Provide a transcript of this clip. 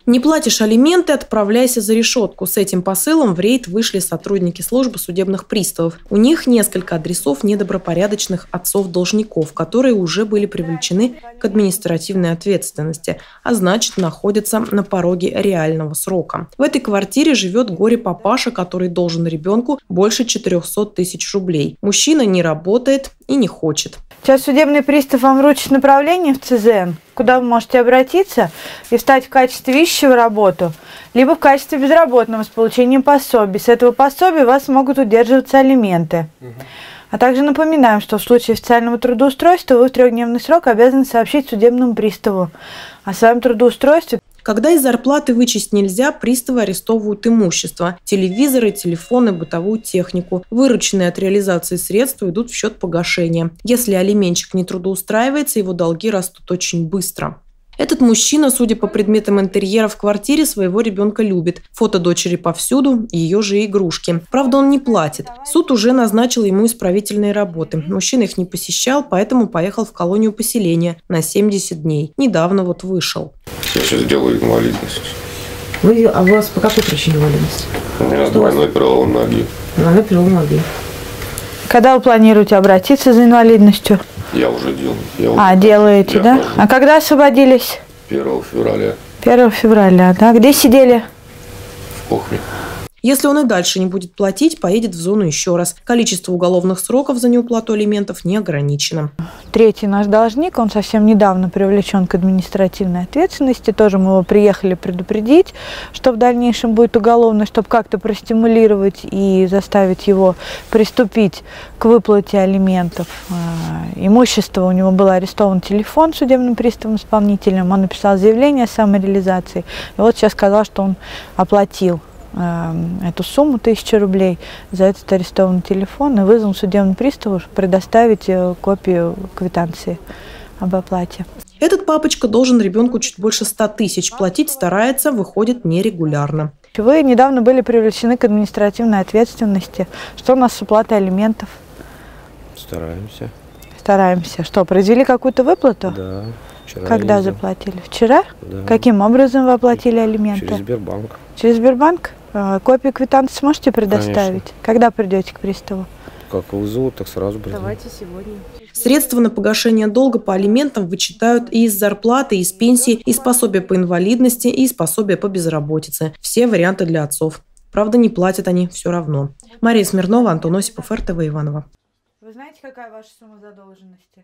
Не платишь алименты – отправляйся за решетку. С этим посылом в рейд вышли сотрудники службы судебных приставов. У них несколько адресов недобропорядочных отцов-должников, которые уже были привлечены к административной ответственности, а значит, находятся на пороге реального срока. В этой квартире живет горе-папаша, который должен ребенку больше 400 тысяч рублей. Мужчина не работает и не хочет. Сейчас судебный пристав вам вручит направление в ЦЗН, куда вы можете обратиться и встать в качестве ищущего работу, либо в качестве безработного с получением пособий. С этого пособия вас могут удерживаться алименты. А также напоминаем, что в случае официального трудоустройства вы в 3-дневный срок обязаны сообщить судебному приставу о своем трудоустройстве. Когда из зарплаты вычесть нельзя, приставы арестовывают имущество – телевизоры, телефоны, бытовую технику. Вырученные от реализации средства идут в счет погашения. Если алименщик не трудоустраивается, его долги растут очень быстро. Этот мужчина, судя по предметам интерьера в квартире, своего ребенка любит. Фото дочери повсюду, ее же игрушки. Правда, он не платит. Суд уже назначил ему исправительные работы. Мужчина их не посещал, поэтому поехал в колонию поселения на 70 дней. Недавно вот вышел. Я сейчас делаю инвалидность. А у вас по какой причине инвалидность? У меня двойной перелом ноги. Двойной перелом ноги. Когда вы планируете обратиться за инвалидностью? Я уже делаю. Делаете, да? хожу. А когда освободились? 1 февраля 1 февраля, да? Где сидели? в кухне. Если он и дальше не будет платить, поедет в зону еще раз. Количество уголовных сроков за неуплату алиментов не ограничено. Третий наш должник, он совсем недавно привлечен к административной ответственности. Тоже мы его приехали предупредить, что в дальнейшем будет уголовно, чтобы как-то простимулировать и заставить его приступить к выплате алиментов. Имущество у него было арестован телефон судебным приставом-исполнителем. Он написал заявление о самореализации. И вот сейчас сказал, что он оплатил эту сумму, 1000 рублей, за этот арестованный телефон и вызвал судебному приставу предоставить копию квитанции об оплате. Этот папочка должен ребенку чуть больше 100 тысяч. Платить старается, выходит нерегулярно. Вы недавно были привлечены к административной ответственности. Что у нас с уплатой алиментов? Стараемся. Стараемся. Что, произвели какую-то выплату? Да. Вчера Когда ездил. заплатили? Вчера? Да. Каким образом вы оплатили алименты? Через Сбербанк. Через Сбербанк? Копию квитанции сможете предоставить? Конечно. Когда придете к приставу? Как вызовут, так сразу приду. Давайте сегодня. Средства на погашение долга по алиментам вычитают и из зарплаты, и из пенсии, и из пособия по инвалидности, и из пособия по безработице. Все варианты для отцов. Правда, не платят они все равно. Мария Смирнова, Антон Осипов, РТВ Иваново. Вы знаете, какая ваша сумма задолженности?